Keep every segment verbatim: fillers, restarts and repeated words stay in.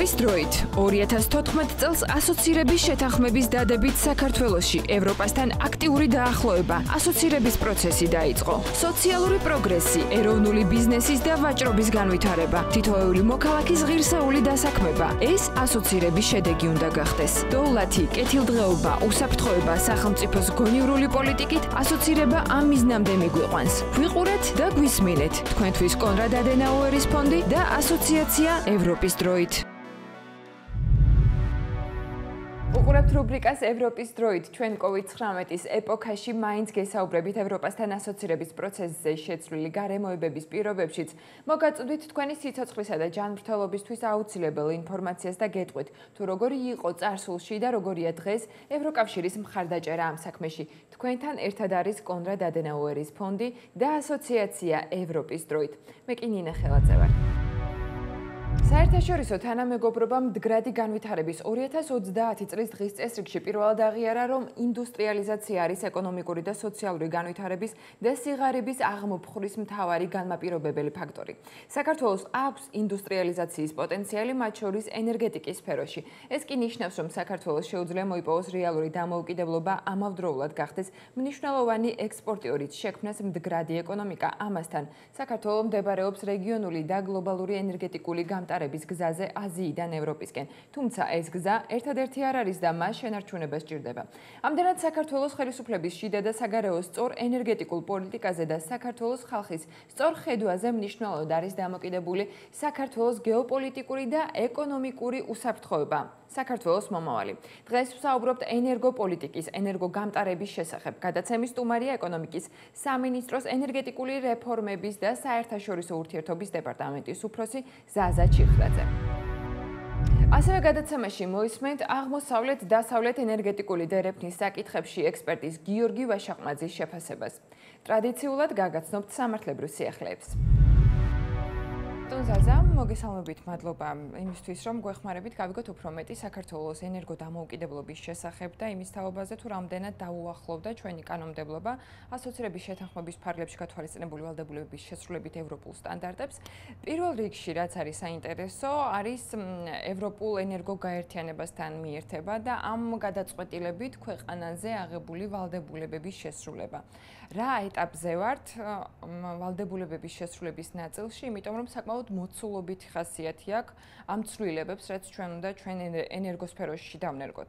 ევროპის დროით ორი ათას თოთხმეტ წელს ასოცირების შეთანხმების დადებით საქართველოში ევროპასთან აქტიური დაახლოება, ასოცირების პროცესი დაიწყო. სოციალური პროგრესი, ეროვნული ბიზნესის და ვაჭრობის განვითარება, თითოეული მოქალაქის ღირსეული დასაქმება, ეს ასოცირების შედეგი უნდა გახდეს. დოულათი, კეთილდღეობა, უსაფრთხოება, სახელმწიფოს გონივრული პოლიტიკით ასოცირება ამ მიზნამდე მიგვიყვანს. გვიყურეთ და გვისმინეთ. თქვენთვის კონრად ადენაუერის ფონდი და ასოციაცია ევროპის დროით. უყურებთ რუბრიკას ევროპის დროით. ჩვენ კოვიდ ცხრამეტის ეპოქაში მაინც გესაუბრებით ევროპასთან ასოცირების პროცესზე შეცვლილი გარემოებების პირობებშიც. მოგაწვდით თქვენი სიცოცხლისა და ჯანმრთელობისთვის აუცილებელ ინფორმაციას და გეტყვით, თუ როგორი იყო წარსულში და როგორია დღეს ევროკავშირის მხარდაჭერა ამ საქმეში. თქვენთან ერთად არის კონრად ადენაუერის ფონდი და ასოციაცია ევროპის დროით. მე კი ნინა ხელაძე ვარ. საერთაშორისო თანამეგობრობა მდგრადი განვითარების ორი ათას ოცდაათი წლის დღის წესრიგში პირველად აღიარა, რომ ინდუსტრიალიზაცია არის ეკონომიკური და სოციალური განვითარების და სიღარიბის აღმოფხვრის მთავარი განმაპირობებელი ფაქტორი. საქართველოს აქვს ინდუსტრიალიზაციის პოტენციალი, მათ შორის ენერგეტიკის სფეროში. ეს კი ნიშნავს, რომ საქართველოს შეუძლია მოიპოვოს რეალური დამოუკიდებლობა, ამავდროულად გახდეს მნიშვნელოვანი ექსპორტიორიც, შექმნას მდგრადი ეკონომიკა. ამასთან, საქართველო მდებარეობს რეგიონული და გლობალური ენერგეტიკული გამტარების გზაზე აზიიდან ევროპისკენ. თუმცა ეს გზა ერთადერთი არ არის და მას შენარჩუნება სჭირდება. ამდენად საქართველოს ხელისუფლების შიდა და საგარეო სწორ ენერგეტიკულ პოლიტიკაზე და საქართველოს ხალხის სწორ ხედვაზე მნიშვნელოვნად არის დამოკიდებული საქართველოს გეოპოლიტიკური და ეკონომიკური უსაფრთხოება. საქართველოს მომავალი. დღეს ვსაუბრობთ ენერგოპოლიტიკის, ენერგოგამტარების შესახებ. გადაცემის სტუმარია ეკონომიკის სამინისტროს ენერგეტიკული რეფორმების და საერთაშორისო ურთიერთობის დეპარტამენტის უფროსი ზაზა ჩიხრაძე. ასევე გადაცემაში მოისმენთ აღმოსავლეთ-დასავლეთ ენერგეტიკული დერეფნის საკითხებში ექსპერტის გიორგი ვაშაყმაძის შეფასებას. ტრადიციულად გაგაცნობთ სამართლებრივ სიახლეებს. ზაზა, მოგესალმებით, მადლობა იმისთვის, რომ გვეხმარებით გავიგოთ უფრო მეტი საქართველოს ენერგოდამოუკიდებლობის შესახებ და იმის თაობაზე, თუ რამდენად დაუახლოვდა ჩვენი კანონმდებლობა ასოცირების შეთანხმების ფარგლებში გათვალისწინებული ვალდებულებების შესრულებით ევროპულ სტანდარტებს. პირველ რიგში, რაც არის საინტერესო, არის ევროპულ ენერგოგაერთიანებასთან მიერთება და ამ გადაწყვეტილებით ქვეყანაზე აღებული ვალდებულებების შესრულება. რა ეტაპზე ვართ ვალდებულებების შესრულების ნაწილში, იმიტომ რომ საკმაოდ მოცულობითი ხასიათი აქვს ამ ცვლილებებს, რაც ჩვენ უნდა ჩვენ ენერგოსფეროში დავნერგოთ.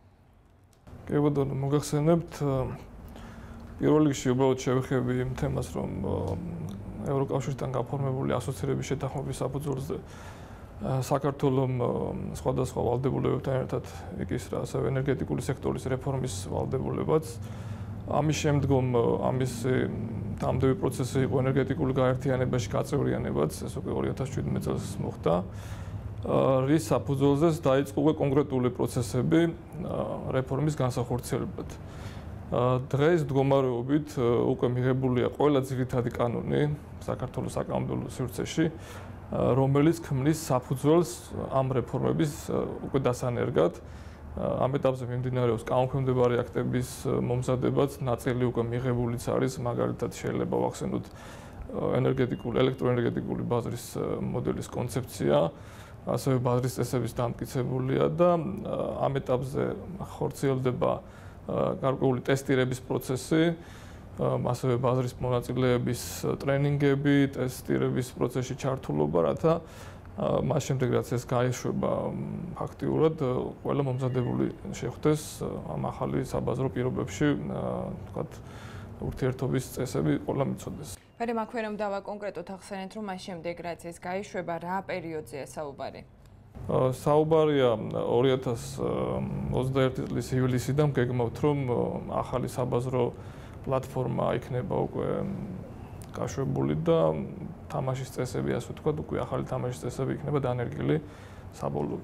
კი ბატონო, მოგახსენებთ, პირველ რიგში უბრალოდ შევეხები იმ თემას, რომ ევროკავშირთან გაფორმებული ასოცირების შეთანხმების საფუძველზე საქართველოს სხვადასხვა ვალდებულებებთან ერთად იკისრა ასევე ენერგეტიკული სექტორის რეფორმის ვალდებულებაც. ამის შემდგომ ამის დამდები პროცესი იყო ენერგეტიკული გაერთიანებაში გაწევრიანებაც, ეს უკვე ორი ათას შვიდმეტ წელს მოხდა. რის საფუძველზეც დაიწყო უკვე კონკრეტული პროცესები რეფორმის განსახორციელებლად. დღეს მდგომარეობით უკვე მიღებულია ყველა ძირითადი კანონი საქართველოს საკანონმდებლო სივრცეში, რომელიც ქმნის საფუძველს ამ რეფორმების უკვე დასანერგად. ამ ეტაპზე მიმდინარეობს კანონქვემდებარე აქტების მომზადებაც, ნაწილი უკვე მიღებულიც არის, მაგალითად შეიძლება ვახსენოთ ენერგეტიკული, ელექტროენერგეტიკული ბაზრის მოდელის კონცეფცია, ასევე ბაზრის წესების დამტკიცებულია და ამ ეტაპზე ხორციელდება გარკვეული ტესტირების პროცესი, ასევე ბაზრის მონაწილეების ტრენინგები, ტესტირების პროცესში ჩართულობა, რათა მას შემდეგ რაც ეს გაეშვება ფაქტიურად ყველა მომზადებული შეხვდეს ამ ახალი საბაზრო პირობებში, თქვათ, ურთიერთობის წესები ყველა მიცოდეს. მე მაქვე რომ დავა კონკრეტულად ახსენეთ, რომ მას შემდეგ რაც ეს გაეშვება, რა პერიოდზეა საუბარი? საუბარია ორი ათას ოცდაერთი წლის ივლისიდან გეგმავთ, რომ ახალი საბაზრო პლატფორმა იქნება უკვე გაშვებული და თამაშის წესები, ასე ვთქვათ, უკვე ახალი თამაშის წესები იქნება დანერგილი საბოლოოდ.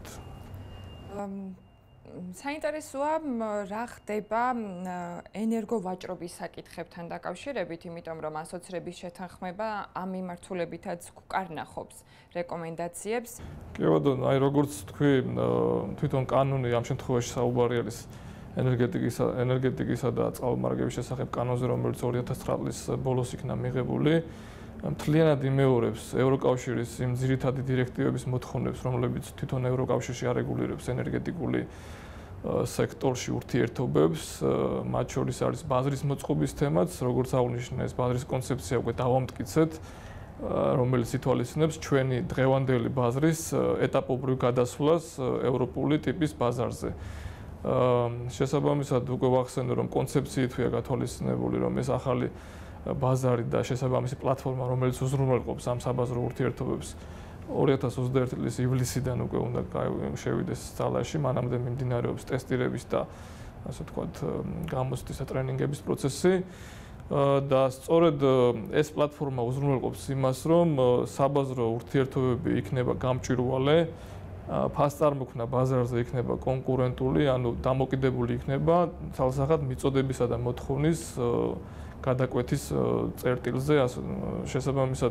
საინტერესოა, რა ხდება ენერგოვაჭრობის საკითხებთან დაკავშირებით, იმიტომ რომ ასოცირების შეთანხმება ამ მიმართულებითაც გვკარნახობს რეკომენდაციებს. კი ბატონო, აი როგორც თქვი, თვითონ კანონი ამ შემთხვევაში საუბარი არის ენერგეტიკისა, ენერგეტიკისა და წყალმომარაგების შესახებ კანონზე, რომელიც ორი ათას ცხრა წლის ბოლოს იქნა მიღებული. მთლიანად იმეორებს ევროკავშირის იმ ძირითადი დირექტივების მოთხოვნებს, რომლებიც თვითონ ევროკავშირში არეგულირებს ენერგეტიკული სექტორში ურთიერთობებს, მათ შორის არის ბაზრის მოწყობის თემაც, როგორც აღნიშნე, ეს ბაზრის კონცეფცია უკვე დავამტკიცეთ, რომელიც ითვალისწინებს ჩვენი დღევანდელი ბაზრის ეტაპობრივ გადასვლას ევროპული ტიპის ბაზარზე. შესაბამისად, უკვე ვახსენე, რომ კონცეფციითვია გათვალისწინებული, რომ ეს ახალი ბაზარი და შესაბამისი პლატფორმა, რომელიც უზრუნველყოფს ამ საბაზრო ურთიერთობებს, ორი ათას ოცდაერთი წლის ივლისიდან უკვე უნდა შევიდეს ძალაში, მანამდე მიმდინარეობს ტესტირების და ასე ვთქვათ, გამოცდის და ტრენინგების პროცესი. და სწორედ ეს პლატფორმა უზრუნველყოფს იმას, რომ საბაზრო ურთიერთობები იქნება გამჭვირვალე, ფასწარმოქმნა ბაზარზე იქნება კონკურენტული, ანუ დამოკიდებული იქნება თალსახად მიწოდებისა და მოთხოვნის გადაკვეთის წერტილზე, შესაბამისად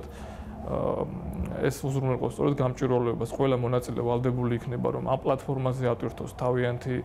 ეს უზრუნველყოფს სწორედ გამჭვირვალეობას. ყველა მონაწილე ვალდებული იქნება, რომ ამ პლატფორმაზე ატვირთოს თავიანთი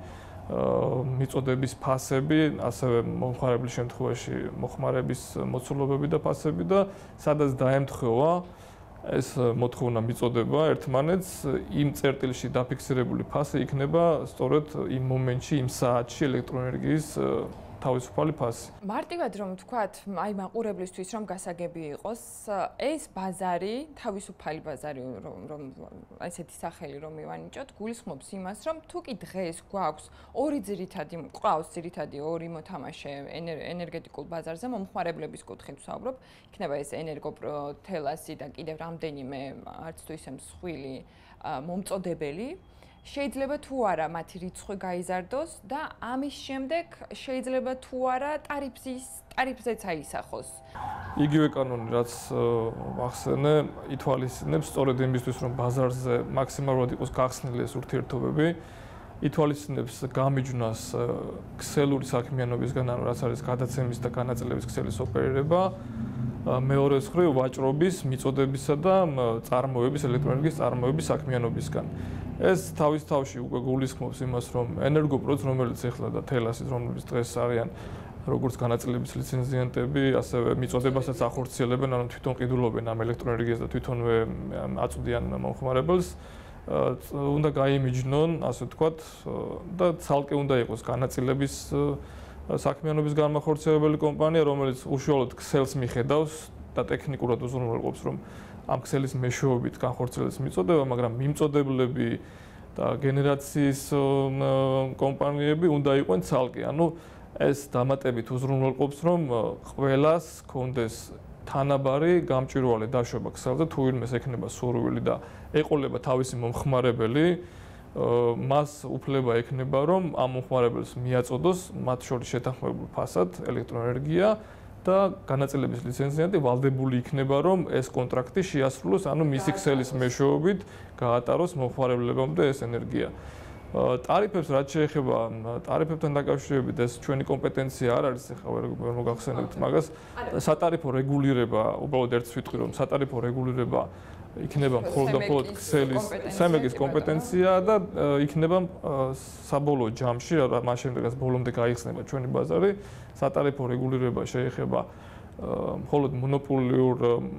მიწოდების ფასები, ასევე მომხმარებლის შემთხვევაში მოხმარების მოცულობები და ფასები და სადაც დაემთხვევა ეს მოთხოვნა მიწოდება ერთმანეთს, იმ წერტილში დაფიქსირებული ფასი იქნება სწორედ იმ მომენტში, იმ საათში ელექტროენერგიის თავისუფალი ფასი. მარტივად რომ ვთქვათ, აი მაყურებლისთვის რომ გასაგები იყოს, ეს ბაზარი, თავისუფალი ბაზარი, რომ ესეთი სახელი რომ მივანიჭოთ, გულისხმობს იმას, რომ თუ კი დღეს გვაქვს ორი ძირითადი, ყავს ძირითადი ორი მოთამაშე ენერგეტიკულ ბაზარზე, მომხმარებლების კუთხით ვსაუბრობ, იქნება ეს ენერგოთელასი და კიდევ რამდენიმე არც თუ ისე მსხვილი მომწოდებელი. შეიძლება თუ არა მათი რიცხვი გაიზარდოს და ამის შემდეგ შეიძლება თუ არა ტარიფის ტარიფზეც აისახოს. იგივე კანონი, რაც ვახსენე, ითვალისწინებს სწორედ იმისთვის, რომ ბაზარზე მაქსიმალურად იყოს გახსნილი ეს ურთიერთობები, ითვალისწინებს გამიჯვნას ქსელური საქმიანობისგან, ანუ რაც არის გადაცემის და განაწილების ქსელის ოპერირება, მეორე მხრივ ვაჭრობის, მიწოდებისა და წარმოების, ელექტროენერგიის წარმოების საქმიანობისგან. ეს თავის თავში უკვე გულისხმობს იმას, რომ ენერგოპროდს, რომელიც ეხლა და თელასის, რომლებიც დღეს არიან როგორც განაწილების ლიცენზიანტები, ასევე მიწოდებასაც ახორციელებენ, ანუ თვითონ ყიდულობენ ამ ელექტროენერგიას და თვითონვე აწვდიან მომხმარებელს, უნდა გაიმიჯნონ, ასე ვთქვათ, და ცალკე უნდა იყოს განაწილების საქმიანობის განმახორციელებელი კომპანია, რომელიც უშუალოდ ქსელს მიხედავს და ტექნიკურად უზრუნველყოფს, რომ ამ ქსელის მეშვეობით განხორციელდეს მიწოდება, მაგრამ მიმწოდებლები და გენერაციის კომპანიები უნდა იყვნენ ცალკე. ანუ ეს დამატებით უზრუნველყოფს, რომ ყველას კონდეს თანაბარი გამჭვირვალე დაშვება ქსელზე, თუ ვინმეს ექნება სურვილი და ეყოლება თავისი მომხმარებელი, მას უფლება ექნება, რომ ამ მომხმარებელს მიაწოდოს მათ შორის შეთანხმებულ ფასად ელექტროენერგია და განაწილების ლიცენზიანტი ვალდებული იქნება, რომ ეს კონტრაქტი შეასრულოს, ანუ მისი ქსელის მეშვეობით გაატაროს მომხმარებლებამდე ეს ენერგია. ტარიფებს რაც შეეხება ტარიფებთან დაკავშირებით, ეს ჩვენი კომპეტენცია არ არის, ახლა ვერ მოგახსენებთ მაგას. სატარიფო რეგულირება, უბრალოდ ერთს ვიტყვი, რომ სატარიფო რეგულირება იქნება მხოლოდ და მხოლოდ ქსელის სემეგის კომპეტენცია და იქნება საბოლოო ჯამში, მას შემდეგაც ბოლომდე გაიხსნება ჩვენი ბაზარი. სატარიფო რეგულირება შეეხება მხოლოდ მონოპოლიურ,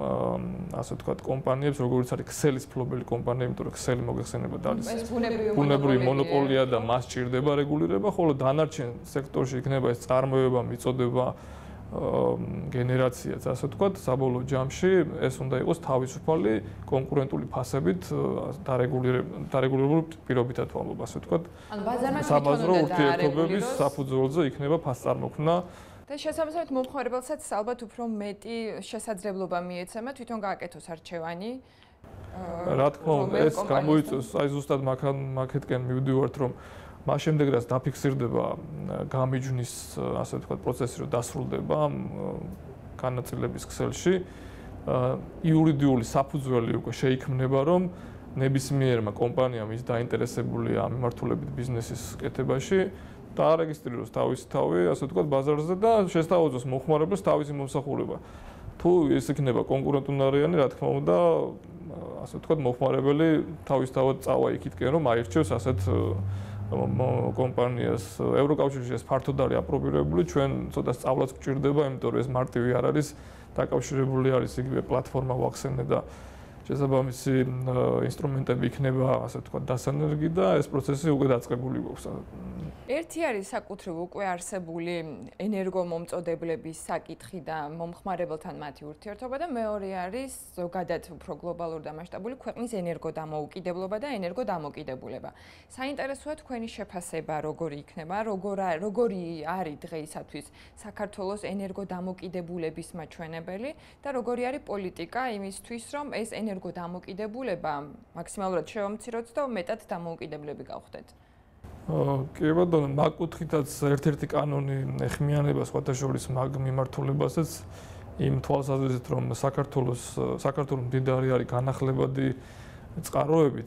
ასე ვთქვათ, კომპანიებს, როგორც არის ქსელის ფლობელი კომპანია, იმიტომ რომ ქსელი მოგეხსენებათ არის ბუნებრივი მონოპოლია და მას ჭირდება რეგულირება, ხოლო დანარჩენ სექტორში იქნება ეს წარმოება, მიწოდება, გენერაციაც, ასე ვთქვათ, საბოლოო ჯამში ეს უნდა იყოს თავისუფალი კონკურენტული ფასებით დარეგულირებული პირობითად ვამბობ, ასე ვთქვათ. ანუ ბაზარმა საბაზრო ურთიერთობების საფუძველზე იქნება ფასწარმოქმნა. და შესაბამისად მომხმარებელსაც ალბათ უფრო მეტი შესაძლებლობა მიეცემა თვითონ გააკეთოს არჩევანი. რა თქმა უნდა, ეს გამოიწვევს, აი ზუსტად მაგეთკენ მივდივართ, რომ მას შემდეგ რაც დაფიქსირდება გამიჯვნის, ასე ვთქვათ, პროცესი, რომ დასრულდება განაწილების ქსელში, იურიდიული საფუძველი უკვე შეიქმნება, რომ ნებისმიერმა კომპანიამ ის დაინტერესებულია ამ მიმართულებით ბიზნესის კეთებაში და არეგისტრიროს თავისი თავი, ასე ვთქვათ, ბაზარზე და შესთავაზოს მომხმარებელს თავისი მომსახურება. თუ ეს იქნება კონკურენტუნარიანი, რა თქმა უნდა, ასე ვთქვათ, მომხმარებელი თავისთავად წავა იქითკენ, რომ აირჩევს ასეთ კომპანიას ევროკავშირში ეს ფართოდ არის აპრობირებული, ჩვენ ცოტა სწავლაც გვჭირდება, იმიტომ რომ ეს მარტივი არ არის, დაკავშირებული არის იგივე პლატფორმა ვახსენე და შესაბამისი ინსტრუმენტები იქნება, ასე ვთქვათ, დასანერგი და ეს პროცესი უკვე დაწყებული გვაქვს. ერთი არის საკუთრივ უკვე არსებული ენერგომომწოდებლების საკითხი და მომხმარებელთან მათი ურთიერთობა და მეორე არის ზოგადად უფრო გლობალური და მასშტაბური ქვეყნის ენერგოდამოუკიდებლობა და ენერგოდამოკიდებულება. საინტერესოა თქვენი შეფასება, როგორი იქნება, როგორი არის დღეისათვის საქართველოს ენერგოდამოკიდებულების მაჩვენებელი და როგორი არის პოლიტიკა იმისთვის, რომ ეს ენერგოდამოკიდებულება მაქსიმალურად შევამციროთ და მეტად დამოუკიდებლები გავხდეთ. კი ბატონო, მაგ კუთხითაც ერთ-ერთი კანონი ეხმიანება სხვათა შორის მაგ მიმართულებასაც იმ თვალსაზრისით, რომ საქართველოს საქართველოს მდიდარი არის განახლებადი წყაროებით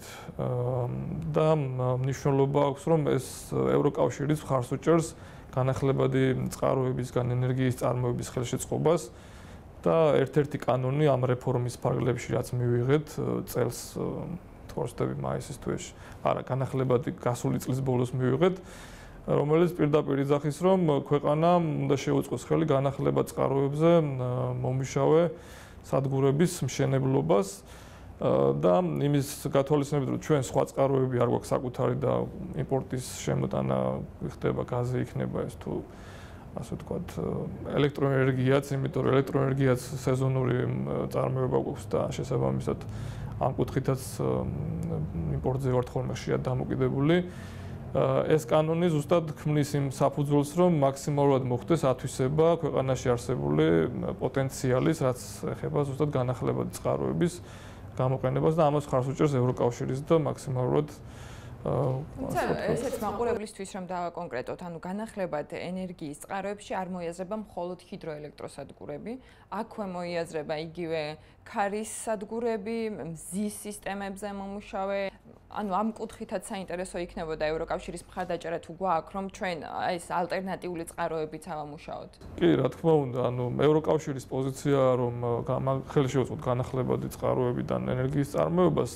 და მნიშვნელობა აქვს, რომ ეს ევროკავშირის მხარს უჭერს განახლებადი წყაროებისგან ენერგიის წარმოების ხელშეწყობას და ერთ-ერთი კანონი ამ რეფორმის ფარგლებში რაც მივიღეთ წელს თორსდები მაისის თვეში, არა, განახლებადი გასული წლის ბოლოს მივიღეთ, რომელიც პირდაპირ იძახის, რომ ქვეყანა უნდა შეუწყოს ხელი განახლებად წყაროებზე მომუშავე სადგურების მშენებლობას და იმის გათვალისწინებით, რომ ჩვენ სხვა წყაროები არ გვაქვს საკუთარი და იმპორტის შემოტანა ხდება, გაზი იქნება ეს თუ ასე ვთქვათ, ელექტროენერგიაც, იმიტომ რომ ელექტროენერგიაც სეზონური წარმოება გვაქვს და შესაბამისად ამ კუთხითაც იმპორტზე ვართ ხოლმე ხშირად დამოკიდებული. ეს კანონი ზუსტად ქმნის იმ საფუძველს, რომ მაქსიმალურად მოხდეს ათვისება ქვეყანაში არსებული პოტენციალის, რაც ეხება ზუსტად განახლებადი წყაროების გამოყენებას და ამას ხარს უჭერს ევროკავშირის და მაქსიმალურად თუმცა ესეც მაყურებლისთვის რომ დავაკონკრეტოთ, ანუ განახლებად ენერგიის წყაროებში არ მოიაზრება მხოლოდ ჰიდროელექტროსადგურები, აქვე მოიაზრება იგივე ქარის სადგურები, მზის სისტემებზე მომუშავე. ანუ ამ კუთხითაც საინტერესო იქნებოდა ევროკავშირის მხარდაჭერა თუ გვაქვს, რომ ჩვენ ეს ალტერნატიული წყაროებიც ავამუშაოთ. კი, რა თქმა უნდა, ანუ ევროკავშირის პოზიცია, რომ ხელი შეუწყოთ განახლებადი წყაროებიდან ენერგიის წარმოებას,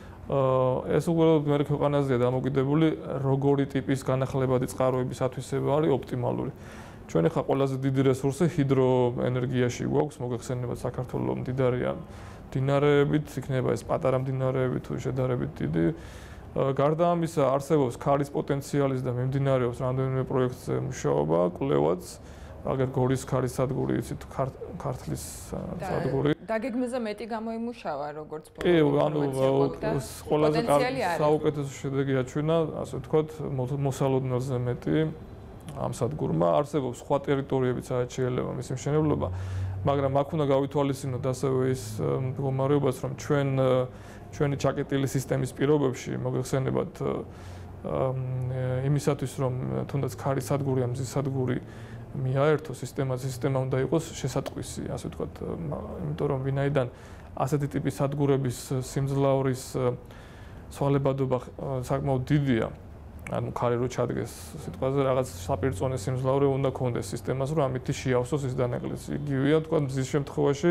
ეს უბრალოდ მე ქვეყანაზეა დამოკიდებული, როგორი ტიპის განახლებადი წყაროების ათვისება არის ოპტიმალური. ჩვენ ახლა ყველაზე დიდი რესურსი ჰიდროენერგიაში გვაქვს, მოგეხსენებათ საქართველოს მდიდარია მდინარეებით, იქნება ეს პატარა მდინარეები თუ შედარებით დიდი. გარდა ამისა, არსებობს ქარის პოტენციალის და მიმდინარეობს რამდენიმე პროექტზე მუშაობა, კვლევაც, აგერ გორის ქარის სადგური, იცით, ქართლის სადგური. დაგეგმაზე მეტი გამოიმუშავა, როგორც კი, ანუ ყველაზე საუკეთესო შედეგი აჩვენა, ასე ვთქვათ, მოსალოდნელზე მეტი ამ სადგურმა. არსებობს სხვა ტერიტორიებიც აჩვენება მისი მშენებლობა, მაგრამ აქ უნდა გავითვალისწინოთ ასევე ის მდგომარეობაც, რომ ჩვენ ჩვენი ჩაკეტილი სისტემის პირობებში მოგეხსენებათ იმისათვის, რომ თუნდაც ქარის სადგური ან მზის სადგური მიაერთო სისტემა, სისტემა უნდა იყოს შესატყვისი, ასე ვთქვათ, იმიტომ რომ ვინაიდან ასეთი ტიპის სადგურების სიმძლავრის სვალებადობა საკმაოდ დიდია, ანუ ქარი რო ჩადგეს სიტყვაზე რაღაც საპირწონე სიმძლავრე უნდა კონდეს სისტემას, რომ ამითი შეავსოს ის დანაკლისი. იგივეა, თქვა მზის შემთხვევაში,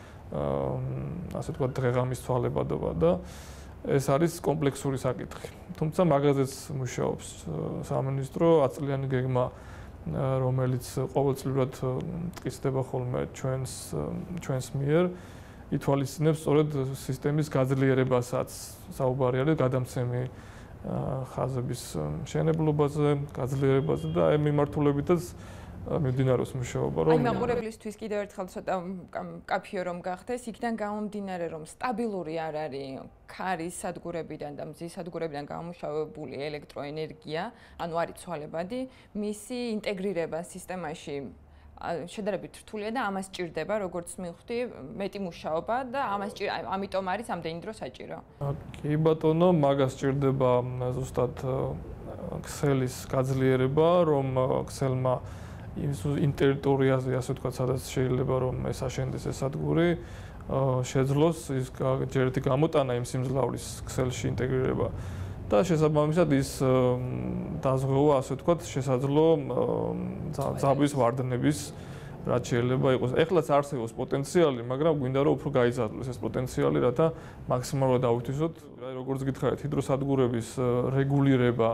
ასე ვთქვათ, დღეღამის სვალებადობა და ეს არის კომპლექსური საკითხი. თუმცა მაგაზეც მუშაობს სამინისტრო ათწლიანი გეგმა, რომელიც ყოველწლიურად ტყისდება ხოლმე ჩვენს ჩვენს მიერ, ითვალისწინებს სწორედ სისტემის გაძლიერებასაც, საუბარი არის გადამცემი ხაზების მშენებლობაზე, გაძლიერებაზე და ამ მიმართულებითაც მიმდინარეობს მუშაობა, რომ აი მაყურებლისთვის კიდევ ერთხელ ცოტა კაფეო რომ გახდეს, იქიდან გამომდინარე, რომ სტაბილური არ არის ქარის სადგურებიდან და მზის სადგურებიდან გამომუშავებული ელექტროენერგია, ანუ არის ცვალებადი, მისი ინტეგრირება სისტემაში შედარებით რთულია და ამას ჭირდება, როგორც მივხვდი, მეტი მუშაობა და ამას ამიტომ არის ამდენი დრო საჭირო. კი ბატონო, მაგას ჭირდება ზუსტად ქსელის გაძლიერება, რომ ქსელმა იმ ტერიტორიაზე, ასე ვთქვათ, სადაც შეიძლება რომ ეს აშენდეს ეს სადგური, შეძლოს ის ჯერეთი გამოტანა იმ სიმძლავრის ქსელში ინტეგრირება და შესაბამისად ის დაზღვევა, ასე ვთქვათ, შესაძლო ძაბვის ვარდნების რაც შეიძლება იყოს. ეხლაც არსებობს პოტენციალი, მაგრამ გვინდა რომ უფრო გაიზარდოს ეს პოტენციალი, რათა მაქსიმალურად დავითვისოთ. როგორც გითხარით, ჰიდროსადგურების რეგულირება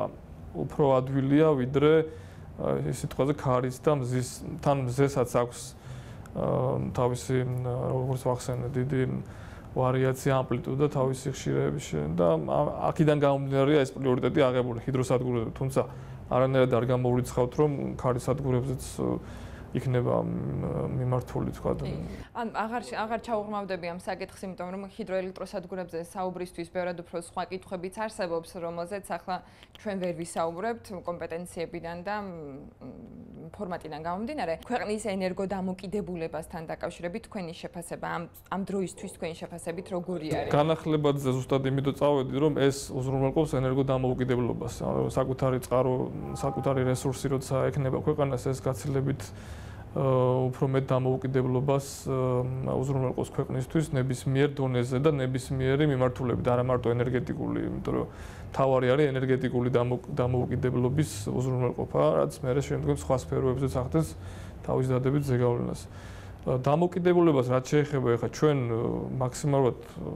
უფრო ადვილია ვიდრე ის სიტყვაზე ქარის და მზის თან მზესაც აქვს თავისი როგორც ვახსენე დიდი ვარიაცია ამპლიტუდა თავისი ხშირეების და აქედან გამომდინარეა ეს პრიორიტეტი აღებული ჰიდროსადგურებზე, თუმცა არანაირად არ გამოვრიცხავთ რომ ქარის სადგურებზეც იქნება მიმართული თქვა. ან აღარ აღარ ჩაუღრმავდები ამ საკითხს, იმიტომ რომ ჰიდროელექტროსადგურებზე საუბრისთვის ბევრად უფრო სხვა კითხვებიც არსებობს, რომელზეც ახლა ჩვენ ვერ ვისაუბრებთ კომპეტენციებიდან და ფორმატიდან გამომდინარე. ქვეყნის ენერგოდამოუკიდებულებასთან დაკავშირებით თქვენი შეფასება ამ ამ დროისთვის თქვენი შეფასებით როგორი არის? განახლებაძე ზუსტად იმიტომ წავედი, რომ ეს უზრუნველყოფს ენერგოდამოუკიდებლობას. საკუთარი წყარო, საკუთარი რესურსი როცა ექნება ქვეყანას, ეს გაცილებით უფრო მეტ დამოუკიდებლობას უზრუნველყოფს ქვეყნისთვის ნებისმიერ დონეზე და ნებისმიერი მიმართულებით, არა მარტო ენერგეტიკული, იმიტომ რომ თავარი არის ენერგეტიკული დამოუკიდებლობის უზრუნველყოფა, რაც მერე შემდგომ სხვა სფეროებზეც ახდენს თავის დადებით ზეგავლენას. დამოკიდებულებას რაც შეეხება, ეხლა ჩვენ მაქსიმალურად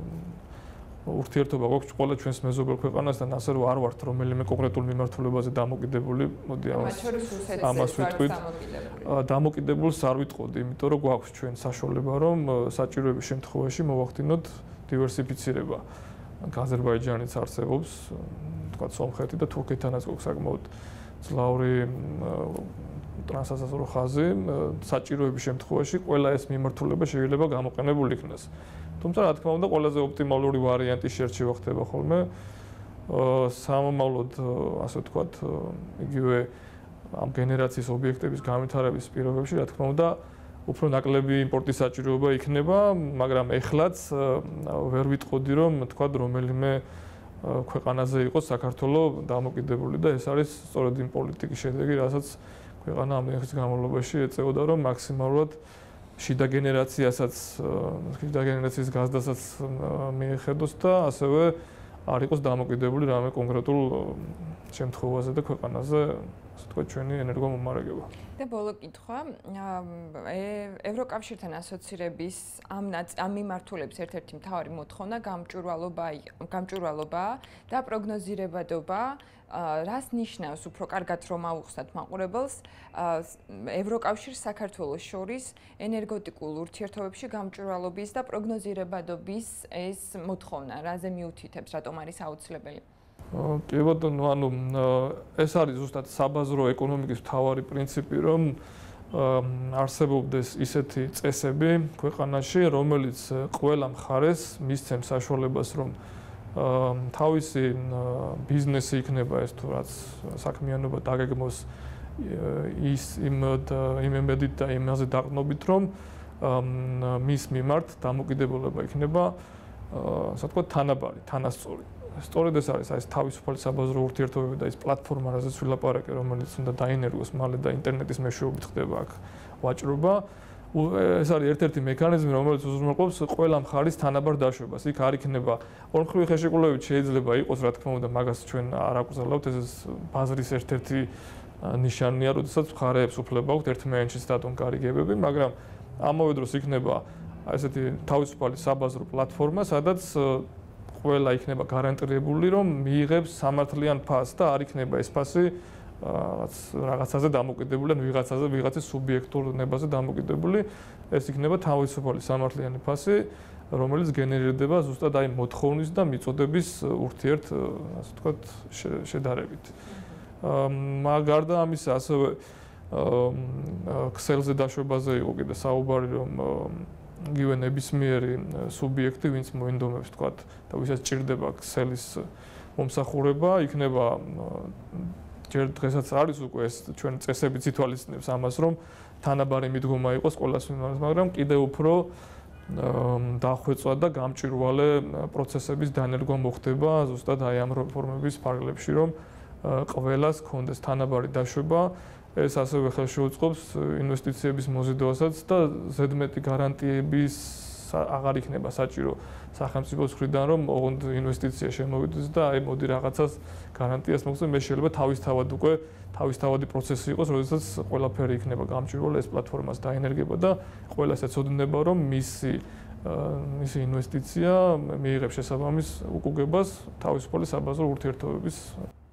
ურთიერთობა გვაქვს ყველა ჩვენს მეზობელ ქვეყანასთან, ასე რომ არ ვართ რომელიმე კონკრეტულ მიმართულებაზე დამოკიდებული, მოდი ამას ვიტყვით. დამოკიდებულს არ ვიტყოდი, იმიტომ რომ გვაქვს ჩვენ საშუალება, რომ საჭიროების შემთხვევაში მოვახდინოთ დივერსიფიცირება. აზერბაიჯანიც არსებობს, თქვა სომხეთი და თურქეთთანაც გვაქვს საკმაოდ ძლავრი ტრანსაზღვრო ხაზი, საჭიროების შემთხვევაში ყველა ეს მიმართულება შეიძლება გამოყენებულ იქნას. თუმცა რა თქმა უნდა ყველაზე ოპტიმალური ვარიანტი შერჩევა ხდება ხოლმე სამომავლოდ ასე ვთქვათ იგივე ამ გენერაციის ობიექტების განვითარების პირობებში რა თქმა უნდა უფრო ნაკლები იმპორტის საჭიროება იქნება, მაგრამ ეხლაც ვერ ვიტყოდი რომ თქვა რომელიმე ქვეყანაზე იყოს საქართველოს დამოკიდებული და ეს არის სწორედ იმ პოლიტიკის შედეგი, რასაც ქვეყანა ამ ხნის განმავლობაში ეწეოდა რომ მაქსიმალურად შიდა გენერაციასაც, შიდა გენერაციის გაზდასაც მიეხედოს და ასევე არ იყოს დამოკიდებული რამე კონკრეტულ შემთხვევაზე და ქვეყანაზე, ასე თქვა ჩვენი ენერგომომარაგება. და ბოლო კითხვა, ევროკავშირთან ასოცირების ამ ამ მიმართულების ერთ-ერთი მთავარი მოთხოვნა გამჭვირვალობა გამჭვირვალობა და პროგნოზირებადობა. რას ნიშნავს უფრო კარგად რომ ავუხსნათ მაყურებელს ევროკავშირს საქართველოს შორის ენერგეტიკულ ურთიერთობებში გამჭვირვალობის და პროგნოზირებადობის ეს მოთხოვნა, რაზე მიუთითებს, რატომ არის აუცილებელი? კი ბატონო, ანუ ეს არის ზუსტად საბაზრო ეკონომიკის მთავარი პრინციპი, რომ არსებობდეს ისეთი წესები ქვეყანაში, რომელიც ყველა მხარეს მისცემს საშუალებას, რომ თავისი ბიზნესი იქნება ეს თუ რაც საქმიანობა დაგეგმოს ის იმ იმედით და იმაზე დაყრდნობით, რომ მის მიმართ დამოკიდებულება იქნება, ასე ვთქვათ, თანაბარი, თანასწორი. სწორედ ეს არის ეს თავისუფალი საბაზრო ურთიერთობები და ეს პლატფორმა, რაზეც ვილაპარაკე, რომელიც უნდა დაინერგოს მალე და ინტერნეტის მეშვეობით ხდება აქ ვაჭრობა. ეს არის ერთ-ერთი მექანიზმი, რომელიც უზრუნველყოფს ყველა მხარის თანაბარ დაშვებას. იქ არ იქნება ორმხრივი ხელშეკრულებით შეიძლება იყოს, რა თქმა უნდა, მაგას ჩვენ არ აკრძალავთ, ეს ბაზრის ერთ-ერთი ნიშანია, როდესაც მხარეებს უფლება აქვთ ერთმანეთში სტატონ გარიგებები, მაგრამ ამავე დროს იქნება ესეთი თავისუფალი საბაზრო პლატფორმა, სადაც ყველა იქნება გარანტირებული, რომ მიიღებს სამართლიან ფასს და არ იქნება ეს ფასი რაღაც რაღაცაზე დამოკიდებული, ან ვიღაცაზე, ვიღაცის სუბიექტურ ნებაზე დამოკიდებული, ეს იქნება თავისუფალი სამართლიანი ფასი, რომელიც გენერირდება ზუსტად აი მოთხოვნის და მიწოდების ურთიერთ, ასე ვთქვათ, შედარებით. გარდა ამისა, ასევე ქსელზე დაშვებაზე იყო კიდე საუბარი, რომ იგივე ნებისმიერი სუბიექტი, ვინც მოინდომებს, ვთქვათ, და ვისაც ჭირდება ქსელის მომსახურება, იქნება ჯერ დღესაც არის უკვე ეს ჩვენ წესებიც ითვალისწინებს ამას, რომ თანაბარი მიდგომა იყოს ყველას მიმართ, მაგრამ კიდევ უფრო დახვეწვა და გამჭვირვალე პროცესების დანერგვა მოხდება ზუსტად აი ამ რეფორმების ფარგლებში, რომ ყველას კონდეს თანაბარი დაშვება, ეს ასევე ხელშეუწყობს ინვესტიციების მოზიდვასაც და ზედმეტი გარანტიების აღარ იქნება საჭირო სახელმწიფოს მხრიდან, რომ ოღონდ ინვესტიცია შემოვიდეს და აი მოდი რაღაცას გარანტიას მოგცემ, მე შეიძლება თავისთავად უკვე თავისთავადი პროცესი იყოს, როდესაც ყველაფერი იქნება გამჭვირვალე, ეს პლატფორმას დაენერგება და ყველას ეცოდინება, რომ მისი მისი ინვესტიცია მიიღებს შესაბამის უკუგებას თავისუფალი საბაზრო ურთიერთობების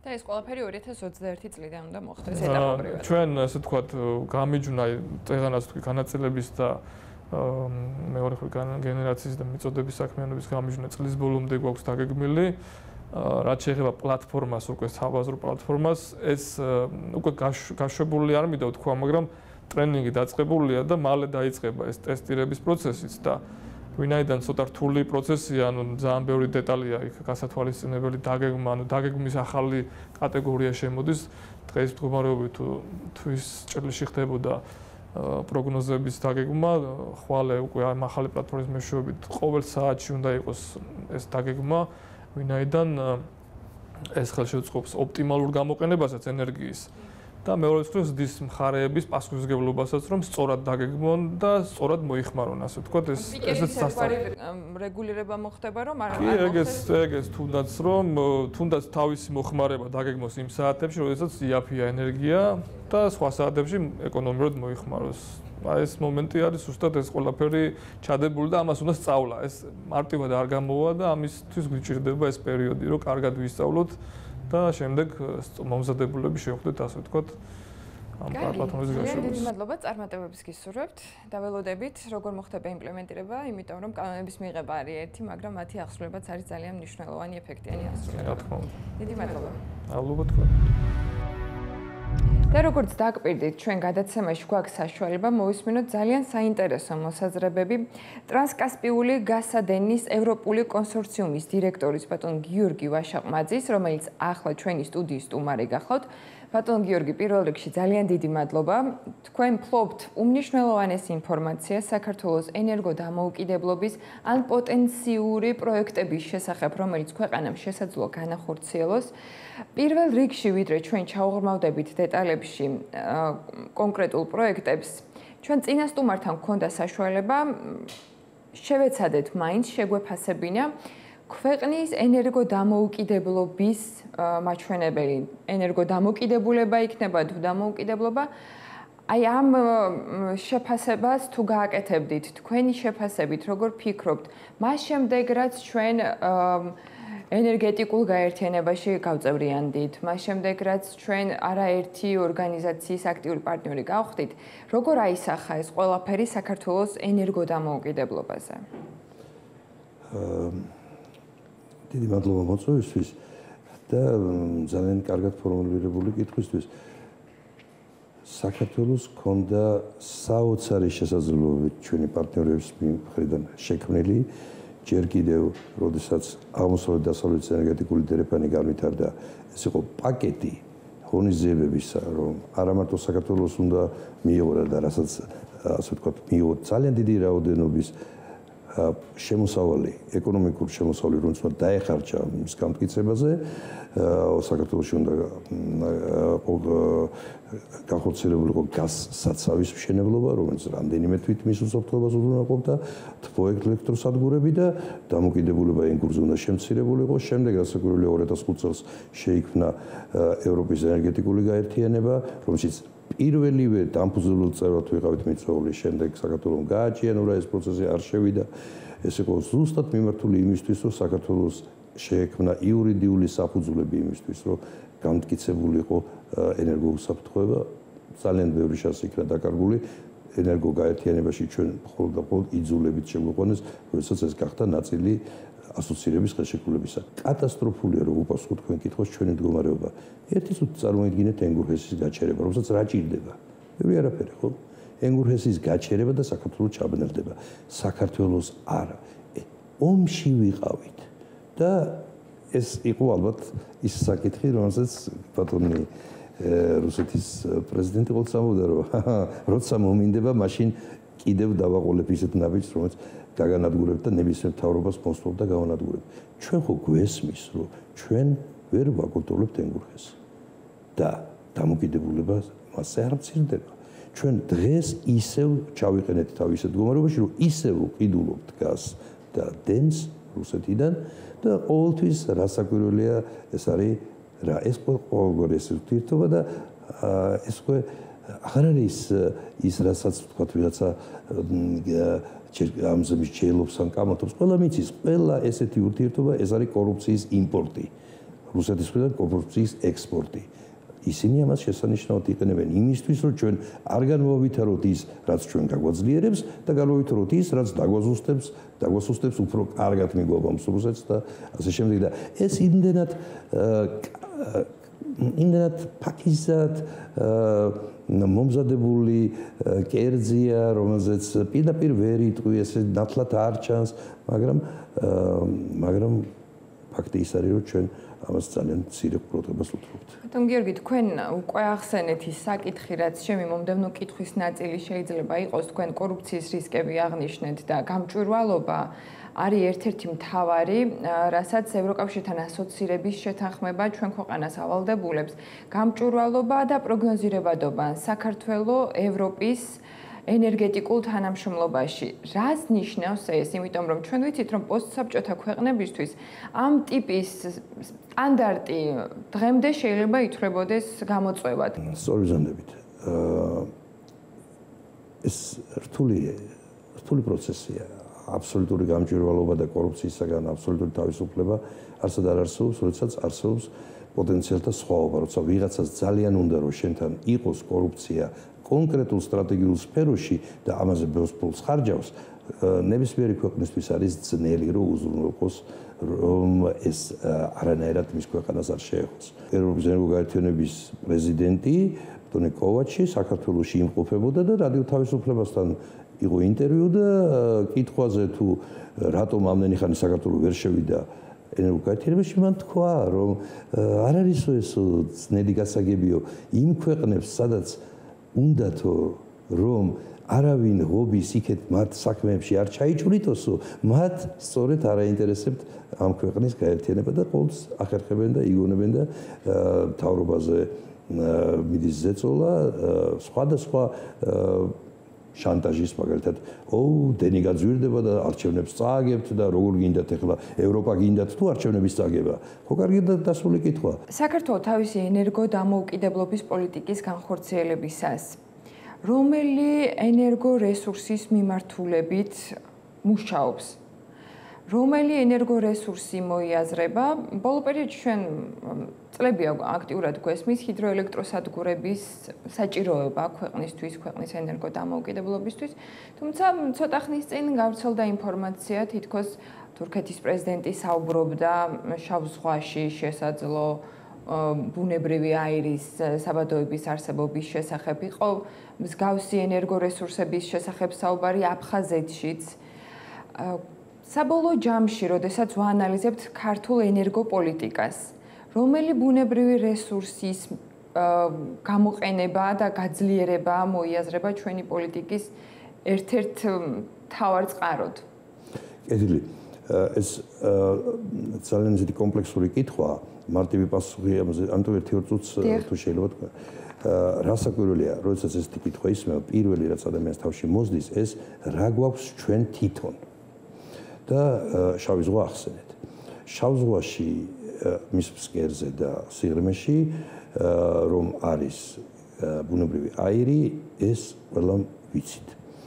და ეს ყველაფერი ორი ათას ოცდაერთი წლიდან უნდა მოხდეს ეტაპობრივად. ჩვენ ასე ვთქვათ, გამიჯვნა წეგანაც თქვი განაწილების და მეორე გენერაციის და მიწოდების საქმიანობის გამიჯვნა წლის ბოლომდე გვაქვს დაგეგმილი. რაც შეეხება პლატფორმას, უკვე საბაზრო პლატფორმას, ეს უკვე გაშვებული არ მინდა ვთქვა, მაგრამ ტრენინგი დაწყებულია და მალე დაიწყება ეს ტესტირების პროცესიც და ვინაიდან ცოტა რთული პროცესია, ანუ ძალიან ბევრი დეტალია იქ გასათვალისწინებელი დაგეგმა, ანუ დაგეგმის ახალი კატეგორია შემოდის. დღეს მდგომარეობით თუ თვის ჭრილში ხდებოდა პროგნოზების დაგეგმა, ხვალე უკვე ამ ახალი პლატფორმის მეშვეობით ყოველ საათში უნდა იყოს ეს დაგეგმა, ვინაიდან ეს ხელშეუწყობს ოპტიმალურ გამოყენებასაც ენერგიის და მეორე მხრივ ზრდის მხარეების პასუხისმგებლობასაც, რომ სწორად დაგეგმონ და სწორად მოიხმარონ, ასე ვთქვათ, ეს ესეც სასწაული რეგულირება მოხდება, რომ არ კი, ეგეც ეგეც თუნდაც რომ თუნდაც თავისი მოხმარება დაგეგმოს იმ საათებში, როდესაც იაფია ენერგია და სხვა საათებში ეკონომიურად მოიხმაროს. აი ეს მომენტი არის უბრალოდ ეს ყველაფერი ჩადებული და ამას უნდა სწავლა. ეს მარტივად არ გამოვა და ამისთვის გვიჭირდება ეს პერიოდი, რომ კარგად ვისწავლოთ და შემდეგ მომზადებულები შევხვდეთ, ასე ვთქვათ, ამ პლატფორმის გაშვებას. დიდი მადლობა, წარმატებებს გისურვებთ. დაველოდებით, როგორ მოხდება იმპლემენტირება, იმიტომ რომ კანონების მიღება არის ერთი, მაგრამ მათი აღსრულებაც არის ძალიან მნიშვნელოვანი ეფექტიანი აღსრულება. რა თქმა უნდა. დიდი მადლობა. მადლობა თქვენ. და როგორც დაგკვირდით, ჩვენ გადაცემაში გვაქვს საშუალება მოვისმინოთ ძალიან საინტერესო მოსაზრებები ტრანსკასპიული გასადენის ევროპული კონსორციუმის დირექტორის ბატონ გიორგი ვაშაყმაძის, რომელიც ახლა ჩვენი სტუდიის სტუმარი გახლავთ. ბატონ გიორგი, პირველ რიგში ძალიან დიდი მადლობა. თქვენ ფლობთ უმნიშვნელოვანეს ინფორმაციას საქართველოს ენერგოდამოუკიდებლობის ან პოტენციური პროექტების შესახებ, რომელიც ქვეყანამ შესაძლოა განახორციელოს. პირველ რიგში, ვიდრე ჩვენ ჩავღრმავდებით დეტალებში კონკრეტულ პროექტებს, ჩვენ წინა სტუმართან გვქონდა საშუალება შევეცადეთ მაინც შეგვეფასებინა ქვეყნის ენერგოდამოუკიდებლობის მაჩვენებელი, ენერგოდამოკიდებულება იქნება თუ დამოუკიდებლობა. აი ამ შეფასებას თუ გააკეთებდით, თქვენი შეფასებით, როგორ ფიქრობთ, მას შემდეგ რაც ჩვენ ენერგეტიკულ გაერთიანებაში გავწევრიანდით, მას შემდეგ რაც ჩვენ არაერთი ორგანიზაციის აქტიური პარტნიორი გავხდით, როგორ აისახა ეს ყველაფერი საქართველოს ენერგოდამოუკიდებლობაზე? დიდი მადლობა მოწვევისთვის და ძალიან კარგად ფორმულირებული კითხვისთვის. საქართველოს ჰქონდა საოცარი შესაძლებლობები ჩვენი პარტნიორების მხრიდან შექმნილი, ჯერ კიდევ, როდესაც აღმოსავლეთ დასავლეთის ენერგეტიკული დერეფანი განვითარდა, ეს იყო პაკეტი ღონისძიებებისა, რომ არა მარტო საქართველოს უნდა მიიღო და რასაც ასე ვთქვათ, მიიღო ძალიან დიდი რაოდენობის შემოსავალი, ეკონომიკური შემოსავალი, რომელიც უნდა დაეხარჯა მის გამტკიცებაზე, საქართველოში უნდა განხორციელებული იყო გაზსაცავის მშენებლობა, რომელიც რამდენიმე თვით მის უსაფრთხოებას უზრუნველყოფდა, თბოელექტროსადგურები და დამოკიდებულება ენერგურზე უნდა შემცირებული იყო. შემდეგ გასაკვირველია ორი ათას ხუთი წელს შეიქმნა ევროპის ენერგეტიკული გაერთიანება, რომელშიც პირველივე დამფუძნებელ წევრად ვიყავით მიწვეული, შემდეგ საქართველოს გააჩიანურა ეს პროცესი არ შევიდა. ეს იყო ზუსტად მიმართული იმისთვის, რომ საქართველოს შეექმნა იურიდიული საფუძვლები იმისთვის, რომ გამტკიცებული იყო ენერგოუსაფრთხოება. ძალიან ბევრი შანსი იქნა დაკარგული ენერგოგაერთიანებაში ჩვენ მხოლოდ და მხოლოდ იძულებით შეგვიყვანეს, როდესაც ეს გახდა ნაწილი ასოცირების ხელშეკრულებისა. კატასტროფულია, რომ უპასუხოთ თქვენ კითხვას ჩვენი მდგომარეობა. ერთი წუთი წარმოიდგინეთ ენგურჰესის გაჩერება, რომელსაც რა ჭირდება? ბევრი არაფერი, ხო? ენგურჰესის გაჩერება და საქართველოს ჩაბნელდება. საქართველოს არა. ომში ვიყავით და ეს იყო ალბათ ის საკითხი, რომელსაც ბატონი რუსეთის პრეზიდენტი ყოველთვის ამბობდა, რომ როცა მომინდება, მაშინ კიდევ დავაყოლებ ისეთ ნაბიჯს, რომელიც გაგანადგურებ და ნებისმიერ მთავრობას მოსვლობ და გავანადგურებ. ჩვენ ხო გვესმის, რომ ჩვენ ვერ ვაკონტროლებთ ენგურჰეს და დამოკიდებულება მასზე არ მცირდება. ჩვენ დღეს ისევ ჩავიყენეთ თავისეთ მდგომარეობაში, რომ ისევ ვყიდულობთ დგას და დენს რუსეთიდან და ყოველთვის რასაკვირველია ეს არის რა ეს ყოველგვარი ეს ურთიერთობა და ეს უკვე აღარ არის ის რასაც ვთქვათ ვიღაცა ამზე მსჯელობს ან კამათობს ყველა მიცის ყველა ესეთი ურთიერთობა ეს არის კორუფციის იმპორტი რუსეთის მხრიდან კორუფციის ექსპორტი. ისინი ამას შესანიშნავად იყენებენ იმისთვის, რომ ჩვენ არ განვავითაროთ ის, რაც ჩვენ გაგვაძლიერებს და განვავითაროთ ის, რაც დაგვაზუსტებს, დაგვასუსტებს უფრო კარგად მიგვაბამს რუსეთს და ასე შემდეგ და ეს იმდენად იმდენად ფაქიზად მომზადებული კერძია, რომელზეც პირდაპირ ვერ იტყვი, ესე ნათლად არ ჩანს, მაგრამ მაგრამ ფაქტი ის არის, რომ ჩვენ ამას ძალიან მცირე ყურადღებას უთმობთ. ბატონ გიორგი, თქვენ უკვე ახსენეთ ის საკითხი, რაც ჩემი მომდევნო კითხვის ნაწილი შეიძლება იყოს, თქვენ კორუფციის რისკები აღნიშნეთ და გამჭვირვალობა არის ერთ-ერთი მთავარი, რასაც ევროკავშირთან ასოცირების შეთანხმება ჩვენ ქვეყანას ავალდებულებს. გამჭვირვალობა და პროგნოზირებადობა საქართველოს ევროპის ენერგეტიკულ თანამშრომლობაში. რას ნიშნავს ეს? იმიტომ რომ ჩვენ ვიცით, რომ პოსტსაბჭოთა ქვეყნებისთვის ამ ტიპის სტანდარტი დღემდე შეიძლება ითვლებოდეს გამოწვევად. სწორი ზანდებით. ეს რთული რთული პროცესია. აბსოლუტური გამჭვირვალობა და კორუფციისაგან აბსოლუტური თავისუფლება არსად არ არსებობს, როდესაც არსებობს პოტენციალთა სხვაობა, როცა ვიღაცას ძალიან უნდა რომ შენთან იყოს კორუფცია კონკრეტულ სტრატეგიულ სფეროში და ამაზე ბევრ ფულს ხარჯავს, ნებისმიერი ქვეყნისთვის არის ძნელი რომ უზრუნველყოს რომ ეს არანაირად მის ქვეყანას არ შეეხოს. ევროპის ენერგოgaერთიანების პრეზიდენტი ბატონი კოვაჩი საქართველოში იმყოფებოდა და რადიო თავისუფლებასთან იყო ინტერვიუ და კითხვაზე თუ რატომ ამდენი ხანი საქართველო ვერ შევიდა ენერგოgaერთიანებაში, მან თქვა რომ არ არის ეს ძნელი გასაგებიო იმ ქვეყნებს, სადაც უნდათო რომ არავინ ღობის იქეთ მათ საქმეებში არ ჩაიჭვრიტოსო, მათ სწორედ არ აინტერესებთ ამ ქვეყნის გაერთიანება და ყოველთვის ახერხებენ და იგონებენ და მთავრობაზე მიდის ზეწოლა სხვადასხვა შანტაჟის მაგალითად, ოუ, დენი გაძვირდება და არჩევნებს წააგებთ და როგორ გინდათ ახლა ევროპა გინდათ თუ არჩევნების წაგება. ხო კარგი და დასული კითხვა. საქართველოს თავისი ენერგოდამოუკიდებლობის პოლიტიკის განხორციელებისას რომელი ენერგორესურსის მიმართულებით მუშაობს? რომელი ენერგორესურსი მოიაზრება? ბოლო პერიოდში ჩვენ წლები აქტიურად გვესმის ჰიდროელექტროსადგურების საჭიროება ქვეყნისთვის, ქვეყნის ენერგოდამოუკიდებლობისთვის. თუმცა ცოტა ხნის წინ გავრცელდა ინფორმაცია, თითქოს თურქეთის პრეზიდენტი საუბრობდა შავ ზღვაში შესაძლო ბუნებრივი აირის საბადოების არსებობის შესახებ. იყო მსგავსი ენერგორესურსების შესახებ საუბარი აფხაზეთშიც. საბოლოო ჯამში, როდესაც ვაანალიზებთ ქართულ ენერგოპოლიტიკას, რომელი ბუნებრივი რესურსის გამოყენება და გაძლიერება მოიაზრება ჩვენი პოლიტიკის ერთ-ერთ მთავარ წყაროდ? კეთილი. ეს ძალიან ისეთი კომპლექსური კითხვაა. მარტივი პასუხი ამაზე, ამიტომ ერთი ორ წუთს თუ შეიძლება თქვა. რასაკვირველია, როდესაც ესეთი კითხვა ისმევა, პირველი რაც ადამიანს თავში მოსდის, ეს რა გვაქვს ჩვენ თვითონ. და შავი ზღვა ახსენეთ. შავ ზღვაში მის ფსკერზე და სიღრმეში რომ არის ბუნებრივი აირი, ეს ყველა ვიცით.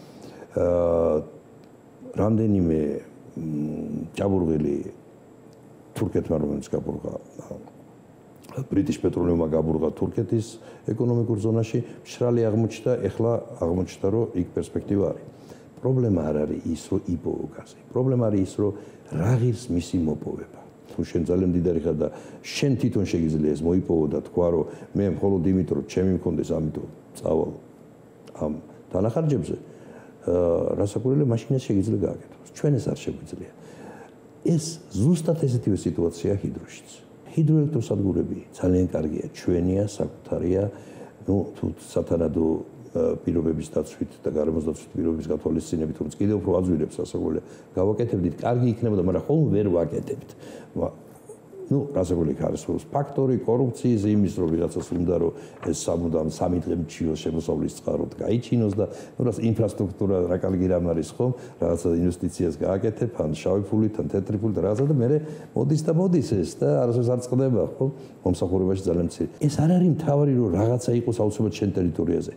რამდენიმე ჭაბურღილი თურქეთმა რომელიც გაბურღა ბრიტიშ პეტროლიუმმა გაბურღა თურქეთის ეკონომიკურ ზონაში, მშრალი აღმოჩნდა, ეხლა აღმოჩნდა რომ იქ პერსპექტივა არის. პრობლემა არ არის ის, რომ იპოვო გაზი. პრობლემა არის ის, რომ რა ღირს მისი მოპოვება. თუ შენ ძალიან მდიდარი ხარ და შენ თვითონ შეგიძლია ეს მოიპოვო და თქვა, რომ მე მხოლოდ იმით, რომ ჩემი მქონდეს, ამიტომ წავალ ამ დანახარჯებზე, რასაკვირველია, მაშინაც შეგიძლია გააკეთოს. ჩვენ ეს არ შეგვიძლია. ეს ზუსტად ესეთივე სიტუაცია ჰიდროშიც. ჰიდროელექტროსადგურები ძალიან კარგია, ჩვენია, საკუთარია, ну, თუ სათანადო პირობების დაცვით და გარემოს დაცვით პირობების გათვალისწინებით, რომ კიდევ უფრო აძვირებს ასაკურია, გავაკეთებდით, კარგი იქნებოდა, მაგრამ ხოლმე ვერ ვაკეთებთ. ну, რასაკვირველია არის ფაქტორი კორუფციის იმის, რომ ვიღაცას უნდა რომ ეს სამუდამ სამი დღე მჩიოს შემოსავლის წყაროდ გაიჩინოს და ну, რას ინფრასტრუქტურა რა კარგი რამ არის ხომ, რაღაცა ინვესტიციას გააკეთებ, ან შავი ფულით, ან თეთრი ფულით, რაღაცა და მე მოდის და მოდის ეს და არასდროს არ წყდება, ხო? მომსახურებაში ძალიან მცირე. ეს არ არის მთავარი, რომ რაღაცა იყოს აუცილებლად შენ ტერიტორიაზე.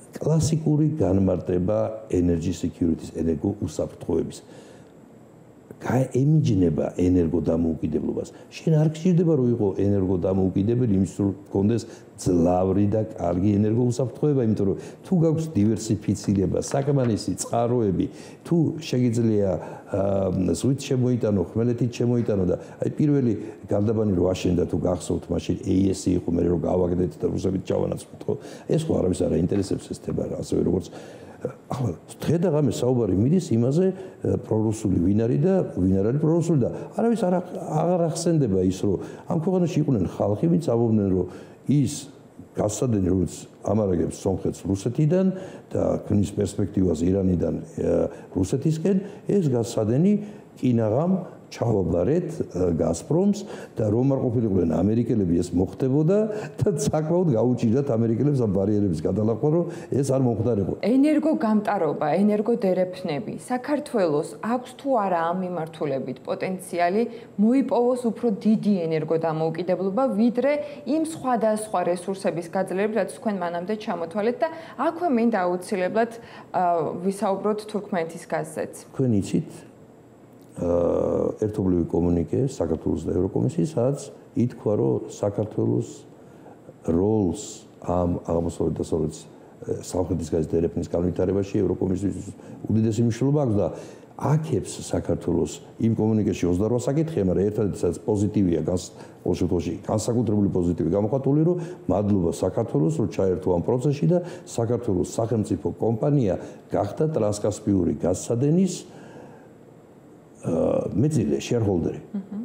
კლასიკური განმარტება energy security-ის, ენერგო უსაფრთხოების. გაემიჯნება ენერგოდამოუკიდებლობას. შენ არ გჭირდება რომ იყო ენერგოდამოუკიდებელი, იმის რომ გქონდეს ძლავრი და კარგი ენერგოუსაფრთხოება, იმიტომ რომ თუ გაქვს დივერსიფიცირება, საკმარისი წყაროები, თუ შეგიძლია ზღვით შემოიტანო, ხმელეთით შემოიტანო და აი პირველი გარდაბანი რო აშენდა თუ გახსოვთ, მაშინ ეი ეს ი იყო, მე რომ გავაგდეთ და რუსებით ჩავანაცვლოთ, ხო? ეს ხო არავის არ აინტერესებს ეს თემა, ასევე როგორც ახლა დღე და ღამე საუბარი მიდის იმაზე პრორუსული ვინ არის და ვინ არ არის პრორუსული და არავის არ აღარ ახსენდება ის რომ ამ ქვეყანაში იყვნენ ხალხი ვინც ამბობდნენ რომ ის გასცადენი რომელიც ამარაგებს სომხეთს რუსეთიდან და ქმნის პერსპექტივას ირანიდან რუსეთისკენ ეს გასცადენი კინაღამ ჩავაბარეთ გაზპრომს და რომ არ ყოფილიყვნენ ამერიკელები ეს მოხდებოდა და საკმაოდ გაუჭირდათ ამერიკელებს ამ ბარიერების გადალახვა რომ ეს არ მომხდარიყო. ენერგოგამტარობა, ენერგოდერეფნები საქართველოს აქვს თუ არა ამ მიმართულებით პოტენციალი მოიპოვოს უფრო დიდი ენერგოდამოუკიდებლობა ვიდრე იმ სხვადასხვა რესურსების გაძლიერებით რაც თქვენ მანამდე ჩამოთვალეთ და აქვე მინდა აუცილებლად ვისაუბროთ თურქმენეთის გაზზეც. თქვენ იცით ერთობლივი კომუნიკე საქართველოს და ევროკომისიის, სადაც ითქვა, რომ საქართველოს როლს ამ აღმოსავლეთ და დასავლეთ სამხრეთის გაზდერეფნის განვითარებაში ევროკომისიის უდიდესი მნიშვნელობა აქვს და აქებს საქართველოს იმ კომუნიკეში ოცდარვა საკითხია, მაგრამ ერთადერთი სადაც პოზიტივია, ყოველ შემთხვევაში განსაკუთრებული პოზიტივი გამოხატული, რომ მადლობა საქართველოს, რომ ჩაერთო ამ პროცესში და საქართველოს სახელმწიფო კომპანია გახდა ტრანსკასპიური გაზსადენის მეძილე shareholder-ი.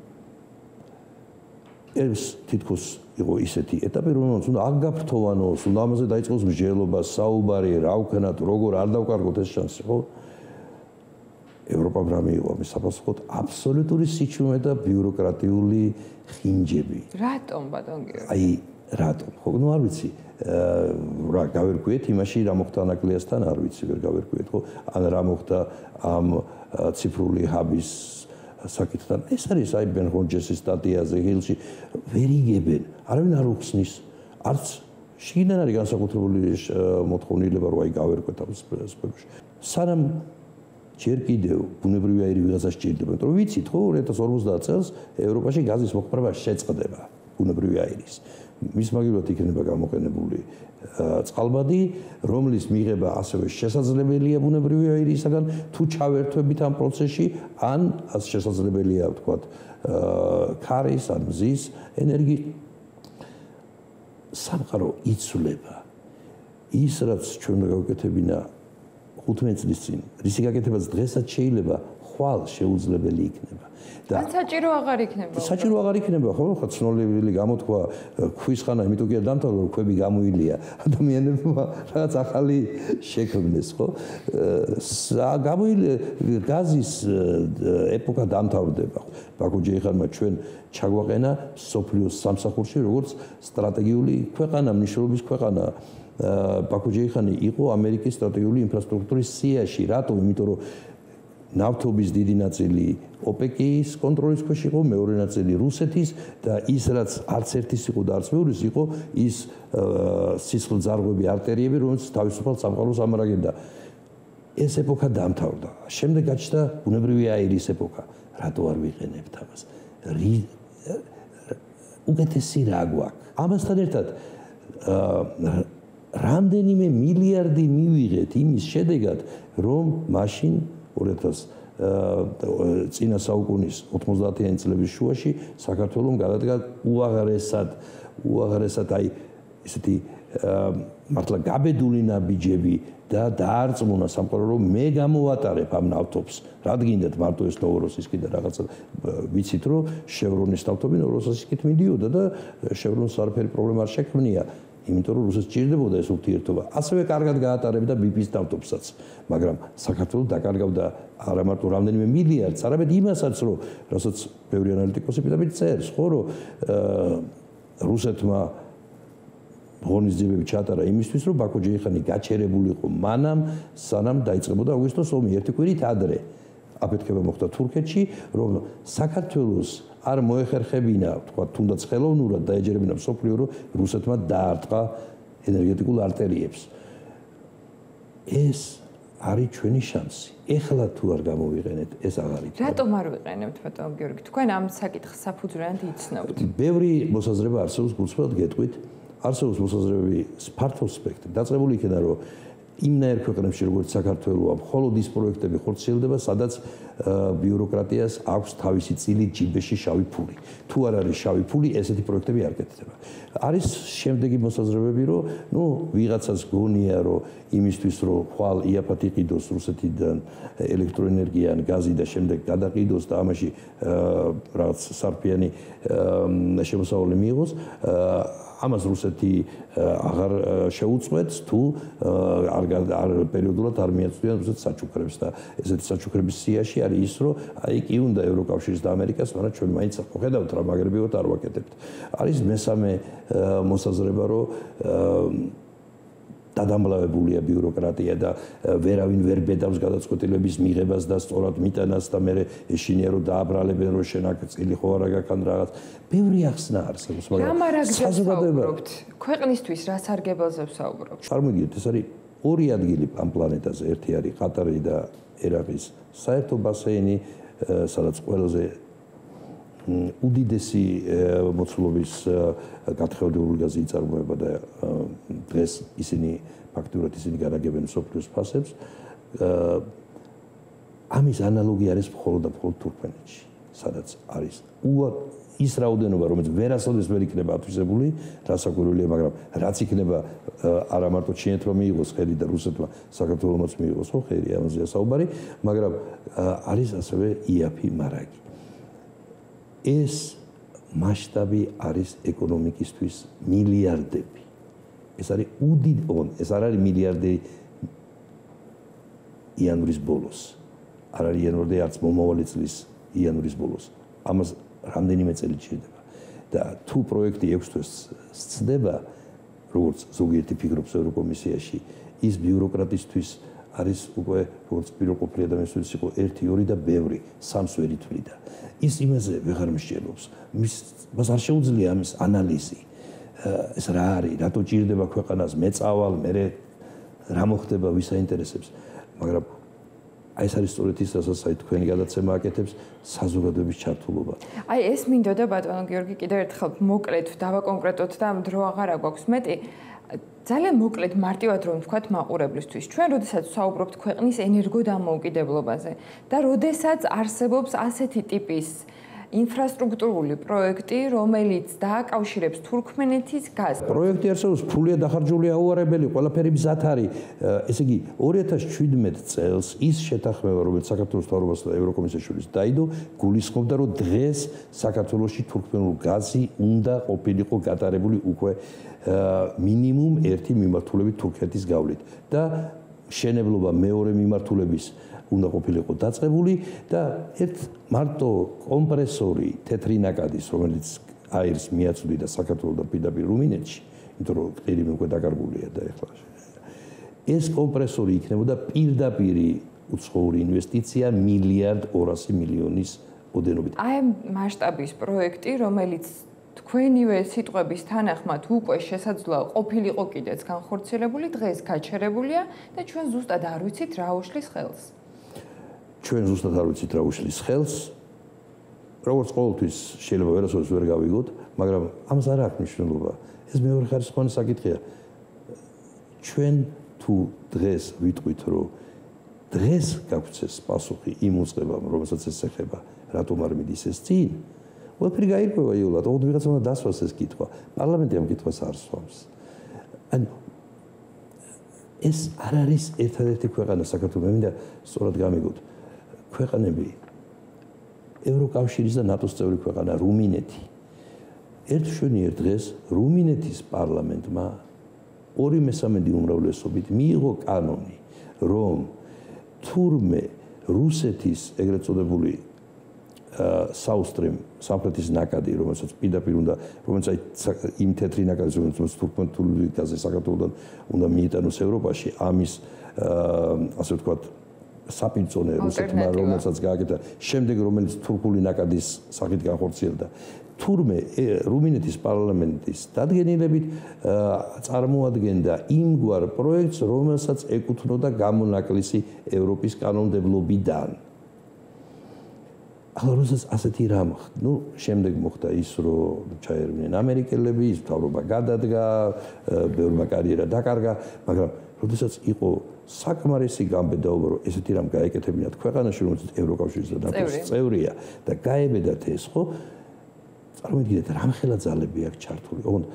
ეს თითქოს იყო ისეთი ეტაპი, რომელსაც უნდა აგაფრთოვანოს, უნდა ამაზე დაიწყოს მსჯელობა, საუბარი, რა ვქნათ, როგორ არ დავკარგოთ ეს შანსი, ხო? ევროპამ რა მიიღო ამის საპასუხოდ აბსოლუტური სიჩუმე და ბიუროკრატიული ხინჯები. რატომ ბატონ გიორგი? აი, რატომ? ხო, ნუ არ ვიცი. რა გავერკვიეთ იმაში რა მოხდა ანაკლიასთან, არ ვიცი, ვერ გავერკვიეთ, ხო? ან რა მოხდა ამ ციფრული ჰაბის საკითხთან. ეს არის აი ბენ ჰონჯესის სტატიაზე ჰილში ვერ იგებენ, არავინ არ უხსნის, არც შიგნიდან არის განსაკუთრებული მოთხოვნილება რომ აი გავერკვეთ ამ სფეროში. სანამ ჯერ კიდევ ბუნებრივი აირი ვიღაცა სჭირდება, იმიტომ რომ ვიცით ხო ორი ათას ორმოცდაათ წელს ევროპაში გაზის მოხმარება შეწყდება ბუნებრივი აირის. მის მაგივრად იქნება გამოყენებული წყალბადი, რომლის მიღება ასევე შესაძლებელია ბუნებრივი აირისაგან, თუ ჩავერთვებით ამ პროცესში, ან ასე შესაძლებელია ვთქვათ ქარის ან მზის ენერგია. სამყარო იცვლება. ის რაც ჩვენ უნდა გავუკეთებინა ხუთმეტ წლის წინ, რისი გაკეთებაც დღესაც შეიძლება ხვალ შეუძლებელი იქნება. და საჭირო აღარ იქნება. საჭირო აღარ იქნება, ხო? ხო, ცნობილი გამოთქვა ქვის ხანა, იმიტომ კი არ დამთავრდა, რომ ქვები გამოილია. ადამიანებმა რაღაც ახალი შექმნეს, ხო? გამოილია გაზის ეპოქა დამთავრდება. ბაქო-ჯეიჰანმა ჩვენ ჩაგვაყენა სოფლიოს სამსახურში, როგორც სტრატეგიული ქვეყანა, მნიშვნელობის ქვეყანა. ბაქო-ჯეიჰანი იყო ამერიკის სტრატეგიული ინფრასტრუქტურის სიაში. რატომ? იმიტომ რომ ნავთობის დიდი ნაწილი ოპეკის კონტროლის ქვეშ იყო, მეორე ნაწილი რუსეთის და ის რაც არც ერთის იყო და არც მეორის იყო, ის სისხლძარღვები, არტერიები, რომელიც თავისუფალ სამყაროს ამარაგებდა. ეს ეპოქა დამთავრდა. შემდეგ გაჩნდა ბუნებრივი აირის ეპოქა. რატო არ ვიყენებთ ამას? უკეთესი რა გვაქვს? ამასთან ერთად რამდენიმე მილიარდი მივიღეთ იმის შედეგად, რომ მაშინ ორი ათას წინა საუკუნის ოთხმოცდაათიანი წლების შუაში საქართველოს გადადგა უაღრესად უაღრესად აი ესეთი მართლა გაბედული ნაბიჯები და დაარწმუნა სამყარო რომ მე გამოვატარებ ამ ნავთობს. რადგინდათ მარტო ეს ნოვოროსისკი და რაღაცა ვიცით რომ შევრონის ნავთობი ნოვოროსისკით მიდიოდა და შევრონს არაფერი პრობლემა არ შექმნია. იმიტომ რომ რუსეთს სჭირდებოდა ეს ურთიერთობა. ასევე კარგად გაატარებდა ბიპის ნავთობსაც, მაგრამ საქართველოს დაკარგავდა არა მარტო რამდენიმე მილიარდს, არამედ იმასაც, რომ რასაც ბევრი ანალიტიკოსი პირდაპირ წერს, ხო, რომ რუსეთმა ღონისძიებები ჩაატარა იმისთვის, რომ ბაქო-ჯეიჰანი გაჩერებულიყო მანამ, სანამ დაიწყებოდა აგვისტოს ომი, ერთი კვირით ადრე. აფეთქება მოხდა თურქეთში, რომ საქართველოს არ მოეხერხებინა, თქვა, თუნდაც ხელოვნურად დაეჯერებინა მსოფლიო, რომ რუსეთმა დაარტყა ენერგეტიკულ არტერიებს. ეს არის ჩვენი შანსი. ეხლა თუ არ გამოვიყენეთ, ეს აღარ იქნება. რატომ არ ვიყენებთ, ბატონო გიორგი? თქვენ ამ საკითხს საფუძვლიანად იცნობთ. ბევრი მოსაზრება არსებობს, გულწრფელად გეტყვით. არსებობს მოსაზრებები ფართო სპექტრი. დაწყებული იქნება, რომ იმნაირ ქვეყნებში, როგორც საქართველოა, მხოლოდ ის პროექტები ხორციელდება, სადაც ბიუროკრატიას აქვს თავისი წილი ჯიბეში შავი ფული. თუ არ არის შავი ფული, ესეთი პროექტები არ კეთდება. არის შემდეგი მოსაზრებები, რომ ნუ ვიღაცას გონია, რომ იმისთვის, რომ ხვალ იაფად იყიდოს რუსეთიდან ელექტროენერგია ან გაზი და შემდეგ გადაყიდოს და ამაში რაღაც სარფიანი შემოსავალი მიიღოს, ამას რუსეთი აღარ შეუწყვეტს თუ არ პერიოდულად არ მიაწვდიან რუსეთს საჩუქრებს და ესეთი საჩუქრების სიაში არის ის, რომ აი კი უნდა ევროკავშირს და ამერიკას, მაგრამ ჩვენ მაინც ხედავთ რა მაგრებივად არ ვაკეთებთ. არის მესამე მოსაზრება, რომ დადამლავებულია ბიუროკრატია და ვერავინ ვერ ბედავს გადაწყვეტილების მიღებას და სწორად მიტანას და მე ეშინია რომ დააბრალებენ რომ შენ აქ წილი ხო არა გაქან რაღაც. ბევრი ახსნა არსებობს, მაგრამ საზოგადოებრივ ქვეყნისთვის რა სარგებელზე ვსაუბრობ? წარმოგიდგენთ, ეს არის ორი ადგილი ამ პლანეტაზე, ერთი არის ყატარი და ერაყის საერთო ბასეინი, სადაც ყველაზე უდიდესი მოცულობის გათხევადებული გაზი იწარმოება და დღეს ისინი ფაქტურად ისინი განაგებენ მსოფლიოს ფასებს. ამის ანალოგი არის მხოლოდ და მხოლოდ თურქმენეთში, სადაც არის ის რაოდენობა, რომელიც ვერასოდეს ვერ იქნება ათვისებული, რასაკვირველია, მაგრამ რაც იქნება არა მარტო ჩინეთმა მიიღოს ხელი და რუსეთმა საქართველოსაც მიიღოს ხელი, ამაზეა საუბარი, მაგრამ არის ასევე იაფი მარაგი. ეს მასშტაბი არის ეკონომიკისთვის მილიარდები. ეს არის უდიდესი, ეს არ არის მილიარდი იანვრის ბოლოს. არ არის იანვარი არც მომავალი წლის იანვრის ბოლოს. ამას რამდენიმე წელი ჭირდება. და თუ პროექტი ექვს თვეს სცდება, როგორც ზოგიერთი ფიქრობს ევროკომისიაში, ის ბიუროკრატისთვის არის უკვე როგორც პირველ ყოფილი ადამიანისთვის იყო ერთი, ორი და ბევრი, სამს ვერ ითვლიდა. ის იმაზე ვეღარ მსჯელობს. მას არ შეუძლია ამის ანალიზი. ეს რა არის, რატო ჭირდება ქვეყანას მეწავალ, მე რა მოხდება, ვის აინტერესებს, მაგრამ აი ეს არის სწორედ ის, რასაც აი თქვენი გადაცემა აკეთებს, საზოგადოების ჩართულობა. აი ეს მინდოდა ბატონო გიორგი კიდევ ერთხელ მოკლედ დავაკონკრეტოთ და დრო აღარ აგვაქვს მეტი. ძალიან მოკლედ მარტივად რომ ვთქვათ მაყურებლისთვის, ჩვენ როდესაც ვსაუბრობთ ქვეყნის ენერგოდამოუკიდებლობაზე და როდესაც არსებობს ასეთი ტიპის ინფრასტრუქტურული პროექტი, რომელიც დააკავშირებს თურქმენეთის გაზს. პროექტი არსებობს, ფულია დახარჯული აუარებელი, ყველაფერი მზად არის. ესე იგი, ორი ათას შვიდმეტ წელს ის შეთანხმება, რომელიც საქართველოს მთავრობასა და ევროკომისიას შორის დაიდო, გულისხმობდა, რომ დღეს საქართველოში თურქმენულ გაზი უნდა ყოფილიყო გატარებული უკვე მინიმუმ ერთი მიმართულებით თურქეთის გავლით და შენებლობა მეორე მიმართულების უნდა ყოფილიყო დაწყებული და ერთ მარტო კომპრესორი თეთრი ნაკადის, რომელიც აირს მიაწვდიდა საქართველოსთან პირდაპირ რუმინეთში, იმიტომ რომ ყირი უკვე დაკარგულია და ეხლა ეს კომპრესორი იქნებოდა პირდაპირი უცხოური ინვესტიცია მილიარდ ორასი მილიონის ოდენობით. აი მასშტაბის პროექტი, რომელიც თქვენივე სიტყვების თანახმად უკვე შესაძლოა ყოფილიყო კიდეც განხორციელებული, დღეს გაჩერებულია და ჩვენ ზუსტად არ ვიცით რა უშლის ხელს. ჩვენ ზუსტად არ ვიცით რა უშლის ხელს. როგორც ყოველთვის შეიძლება ვერასოდეს ვერ გავიგოთ, მაგრამ ამას არ აქვს მნიშვნელობა. ეს მეორე ხარისხოვანი საკითხია. ჩვენ თუ დღეს ვიტყვით, რომ დღეს გაგვცეს პასუხი იმ უწყებამ, რომელსაც ეს ეხება, რატომ არ მიდის ეს წინ? ყველაფერი გაირკვევა იულად, ოღონდ ვიღაცა უნდა დასვას ეს კითხვა. პარლამენტი ამ კითხვას არ სვამს. ანუ ეს არ არის ერთადერთი ქვეყანა საქართველოს, მე მინდა სწორად გამიგოთ. ქვეყანები ევროკავშირის და ნატოს წევრი ქვეყანა რუმინეთი. ერთ შვენიერ დღეს რუმინეთის პარლამენტმა ორი მესამედი უმრავლესობით მიიღო კანონი, რომ თურმე რუსეთის ეგრეთ წოდებული საუსტრემ სამხრეთის ნაკადი, რომელსაც პირდაპირ უნდა, რომელიც აი იმ თეთრი ნაკადის, რომელიც თურქმენული გაზი საქართველოსთან უნდა მიიტანოს ევროპაში, ამის ასე ვთქვათ საპირწონე რუსეთმა, რომელსაც გააკეთა, შემდეგ რომელიც თურქული ნაკადის სახით განხორციელდა. თურმე რუმინეთის პარლამენტის დადგენილებით წარმოადგენდა იმგვარ პროექტს, რომელსაც ეკუთვნოდა გამონაკლისი ევროპის კანონმდებლობიდან. ახლა როდესაც ასეთი რამ, ну, შემდეგ მოხდა ის, რომ ჩაერვნენ ამერიკელები, ის მთავრობა გადადგა, ბევრმა კარიერა დაკარგა, მაგრამ როდესაც იყო საკმარისი გამბედაობა, რომ ესეთი რამ გაეკეთებინათ ქვეყანაში, რომელსაც ევროკავშირის და ნატოს წევრია და გაებედათ ეს, ხო? წარმოგიდგენთ, რამხელა ძალები აქვს ჩართული. ოღონდ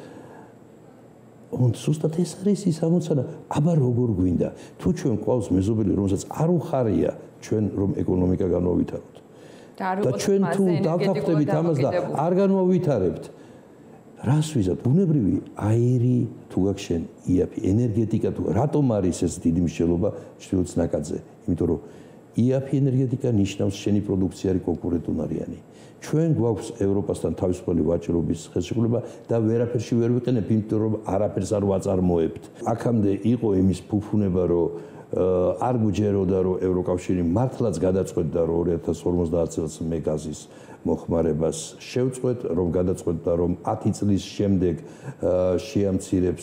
ოღონდ სუსტად ეს არის ის ამოცანა, აბა როგორ გვინდა, თუ ჩვენ ყავს მეზობელი, რომელსაც არ უხარია ჩვენ რომ ეკონომიკა განვავითაროთ. და ჩვენ თუ დავთანხმდებით ამას და არ განვავითარებთ, რას ვიზავთ? ბუნებრივი აირი თუ გაქვს შენ, იაფი, ენერგეტიკა თუ რატომ არის ეს დიდი მნიშვნელობა ჩრდილოეთის ნაკადზე? იმიტომ რომ იაფი ენერგეტიკა ნიშნავს შენი პროდუქცია არის კონკურენტუნარიანი. ჩვენ გვაქვს ევროპასთან თავისუფალი ვაჭრობის ხელშეკრულება და ვერაფერში ვერ ვიყენებ, იმიტომ რომ არაფერს არ ვაწარმოებთ. აქამდე იყო იმის ფუფუნება, რომ არ გვჯეროდა, რომ ევროკავშირი მართლაც გადაწყვეტდა, რომ ორი ათას ორმოცდაათ წელს მე გაზის მოხმარებას შევწყვეტ, რომ გადაწყვეტდა, რომ ათი წლის შემდეგ შეამცირებს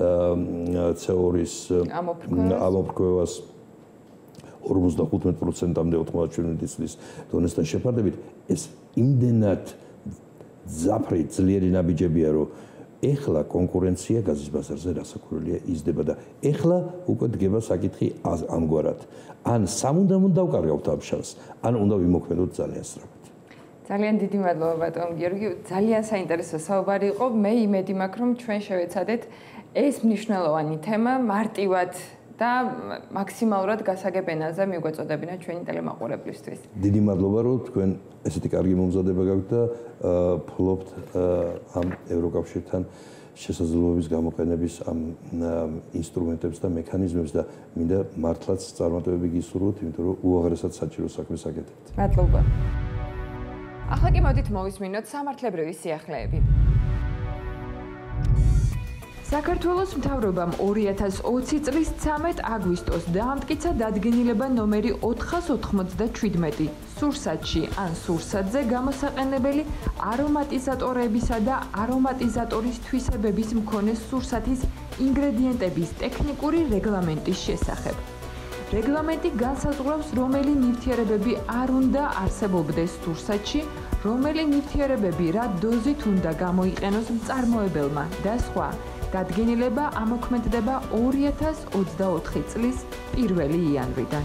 ცე ორის ამოფრქვევას ორმოცდახუთ პროცენტამდე ოთხმოცდაშვიდი წლის დონესთან შეფარდებით. ეს იმდენად ძაფრი ძლიერი ნაბიჯებია, რომ ეხლა კონკურენცია გაზის ბაზარზე რასაკვირველია იზრდება და ეხლა უკვე დგება საკითხი ამგვარად. ან სამუდამოდ დავკარგავთ ამ შანსს, ან უნდა ვიმოქმედოთ ძალიან სწრაფად. ძალიან დიდი მადლობა ბატონ გიორგი, ძალიან საინტერესო საუბარი იყო. მე იმედი მაქვს, რომ ჩვენ შევეცადეთ ეს მნიშვნელოვანი თემა მარტივად და მაქსიმალურად გასაგებენაზე მიგვეწოდებინა ჩვენი ტელემაყურებლისთვის. დიდი მადლობა, რომ თქვენ ესეთი კარგი მომზადება გაქვთ და ფლობთ ამ ევროკავშირთან შესაძლებლობის გამოყენების ამ ინსტრუმენტებს და მექანიზმებს და მინდა მართლაც წარმატებები გისურვოთ, იმიტომ რომ უაღრესად საჭირო საქმეს აკეთებთ. მადლობა. ახლა კი მოდით მოვისმინოთ სამართლებრივი სიახლეები. საქართველოს მთავრობამ ორი ათას ოცი წლის ცამეტ აგვისტოს დაამტკიცა დადგენილება ნომერი ოთხას ოთხმოცდაჩვიდმეტი სურსათში ან სურსათზე გამოსაყენებელი არომატიზატორებისა და არომატიზატორის თვისებების მქონე სურსათის ინგრედიენტების ტექნიკური რეგლამენტის შესახებ. რეგლამენტი განსაზღვრავს, რომელი ნივთიერებები არ უნდა არსებობდეს სურსათში, რომელი ნივთიერებები რა დოზით უნდა გამოიყენოს მწარმოებელმა და სხვა. დადგენილება ამოქმედდება ორი ათას ოცდაოთხი წლის პირველი იანვრიდან.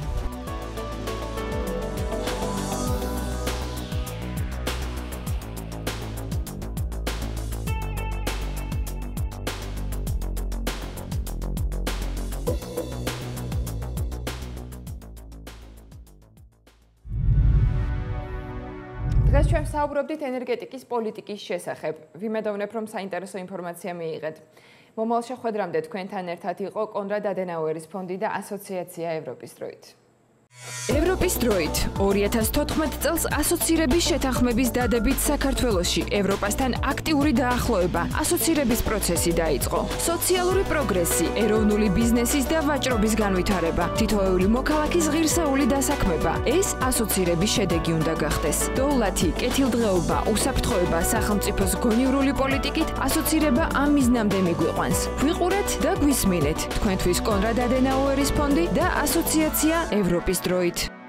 დღეს ჩვენ საუბრობდით ენერგეტიკის პოლიტიკის შესახებ. ვიმედოვნებ, რომ საინტერესო ინფორმაცია მიიღეთ. მომავალ შეხვედრამდე თქვენთან ერთად იყო კონრად ადენაუერის ფონდი და ასოციაცია ევროპის დროით. ევროპის დროით ორი ათას თოთხმეტ წელს ასოცირების შეთანხმების დადებით საქართველოში ევროპასთან აქტიური დაახლოება, ასოცირების პროცესი დაიწყო. სოციალური პროგრესი, ეროვნული ბიზნესის და ვაჭრობის განვითარება, თითოეული მოქალაქის ღირსეული დასაქმება. ეს ასოცირების შედეგი უნდა გახდეს. დოულათი, კეთილდღეობა, უსაფრთხოება, სახელმწიფოს გონივრული პოლიტიკით ასოცირება ამ მიზნამდე მიგვიყვანს. ვიყურეთ და გვისმინეთ. თქვენთვის კონრად ადენაუერის ფონდი და ასოციაცია ევროპის დროით.